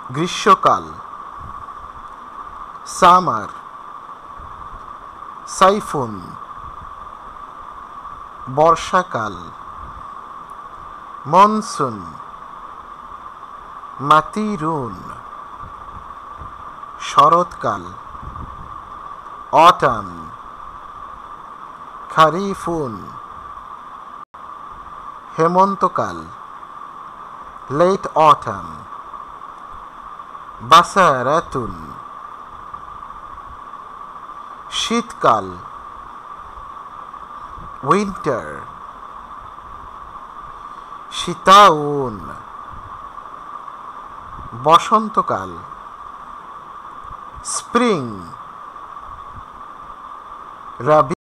গ্রীষ্মকাল সামার, সাইফুন বর্ষাকাল, মনসুন, মাতিরুন শরৎকাল, অটাম, খারিফুন হেমন্তকাল, লেট অটাম, বাসারাতুন শীতকাল, উইন্টার, শীতাউন বসন্তকাল, স্প্রিং, রাবি